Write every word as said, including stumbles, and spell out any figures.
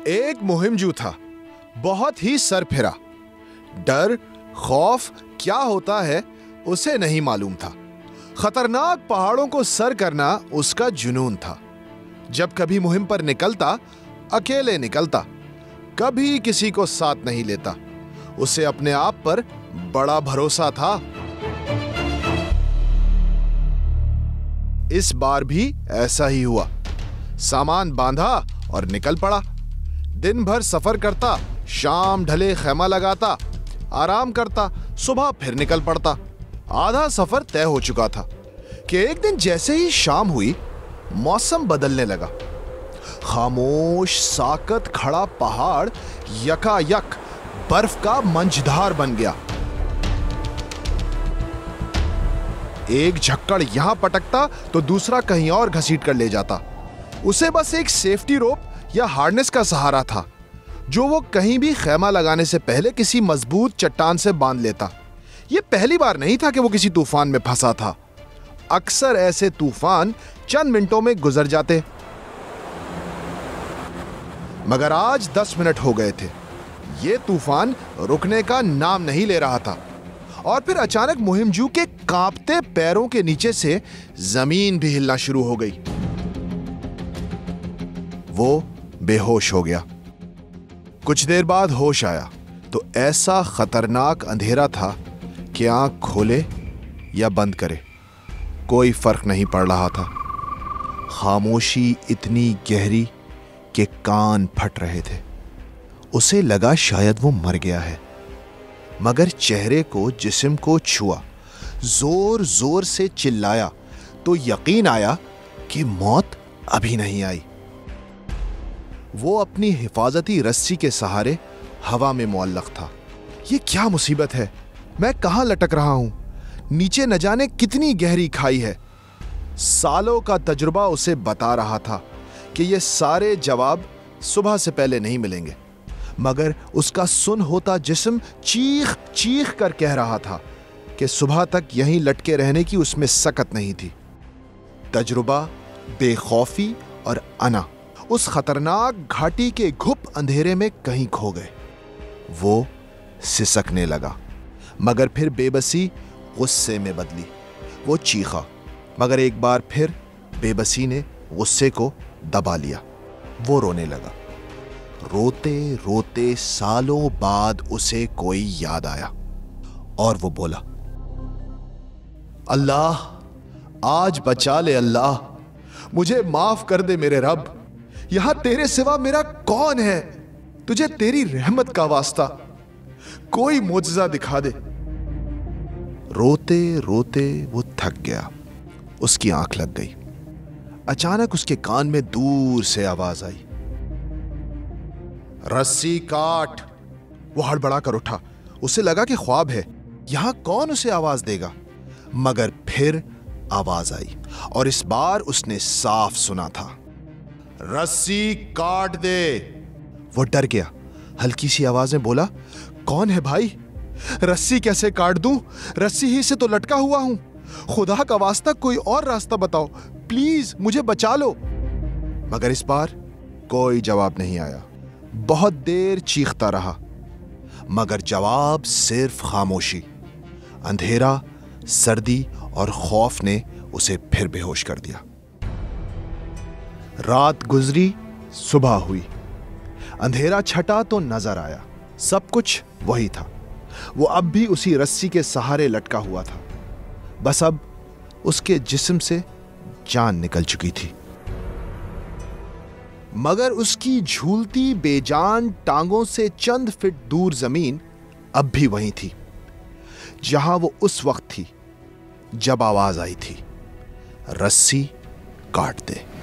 एक मुहिमजू था, बहुत ही सरफिरा। डर खौफ क्या होता है उसे नहीं मालूम था। खतरनाक पहाड़ों को सर करना उसका जुनून था। जब कभी मुहिम पर निकलता अकेले निकलता, कभी किसी को साथ नहीं लेता। उसे अपने आप पर बड़ा भरोसा था। इस बार भी ऐसा ही हुआ। सामान बांधा और निकल पड़ा। दिन भर सफर करता, शाम ढले खैमा लगाता, आराम करता, सुबह फिर निकल पड़ता। आधा सफर तय हो चुका था कि एक दिन जैसे ही शाम हुई, मौसम बदलने लगा। खामोश साकत खड़ा पहाड़ यकायक बर्फ का मंझधार बन गया। एक झक्कड़ यहां पटकता तो दूसरा कहीं और घसीट कर ले जाता। उसे बस एक सेफ्टी रोप या हार्नेस का सहारा था, जो वो कहीं भी खैमा लगाने से पहले किसी मजबूत चट्टान से बांध लेता। यह पहली बार नहीं था कि वो किसी तूफान में फंसा था। अक्सर ऐसे तूफान चंद मिनटों में गुजर जाते, मगर आज दस मिनट हो गए थे। यह तूफान रुकने का नाम नहीं ले रहा था। और फिर अचानक मुहिमजू के कांपते पैरों के नीचे से जमीन भी हिलना शुरू हो गई। वो बेहोश हो गया। कुछ देर बाद होश आया तो ऐसा खतरनाक अंधेरा था कि आंख खोले या बंद करे कोई फर्क नहीं पड़ रहा था। खामोशी इतनी गहरी कि कान फट रहे थे। उसे लगा शायद वो मर गया है, मगर चेहरे को, जिस्म को छुआ, जोर जोर से चिल्लाया तो यकीन आया कि मौत अभी नहीं आई। वो अपनी हिफाजती रस्सी के सहारे हवा में मुअल्लक था। ये क्या मुसीबत है? मैं कहां लटक रहा हूं? नीचे न जाने कितनी गहरी खाई है। सालों का तजुर्बा उसे बता रहा था कि ये सारे जवाब सुबह से पहले नहीं मिलेंगे, मगर उसका सुन होता जिस्म चीख चीख कर कह रहा था कि सुबह तक यहीं लटके रहने की उसमें सकत नहीं थी। तजुर्बा, बेखौफी और अना उस खतरनाक घाटी के घुप अंधेरे में कहीं खो गए। वो सिसकने लगा, मगर फिर बेबसी गुस्से में बदली। वो चीखा, मगर एक बार फिर बेबसी ने गुस्से को दबा लिया। वो रोने लगा। रोते रोते सालों बाद उसे कोई याद आया और वो बोला, अल्लाह आज बचा ले, अल्लाह मुझे माफ कर दे मेरे रब। यहां तेरे सिवा मेरा कौन है? तुझे तेरी रहमत का वास्ता कोई मोजज़ा दिखा दे। रोते रोते वो थक गया। उसकी आंख लग गई। अचानक उसके कान में दूर से आवाज आई, रस्सी काट। वो हड़बड़ा कर उठा। उसे लगा कि ख्वाब है, यहां कौन उसे आवाज देगा। मगर फिर आवाज आई और इस बार उसने साफ सुना था, रस्सी काट दे। वो डर गया। हल्की सी आवाज में बोला, कौन है भाई? रस्सी कैसे काट दूं? रस्सी ही से तो लटका हुआ हूं। खुदा का वास्ता कोई और रास्ता बताओ, प्लीज मुझे बचा लो। मगर इस बार कोई जवाब नहीं आया। बहुत देर चीखता रहा, मगर जवाब सिर्फ खामोशी। अंधेरा, सर्दी और खौफ ने उसे फिर बेहोश कर दिया। रात गुजरी, सुबह हुई। अंधेरा छटा तो नजर आया सब कुछ वही था। वो अब भी उसी रस्सी के सहारे लटका हुआ था, बस अब उसके जिस्म से जान निकल चुकी थी। मगर उसकी झूलती बेजान टांगों से चंद फीट दूर जमीन अब भी वहीं थी, जहां वो उस वक्त थी जब आवाज आई थी, रस्सी काट दे।